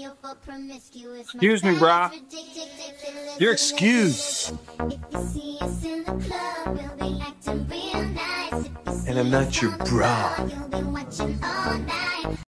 Excuse me, brah. You're excused. And I'm not your bra.